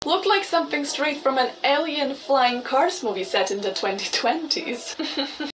looked like something straight from an alien flying cars movie set in the 2020s.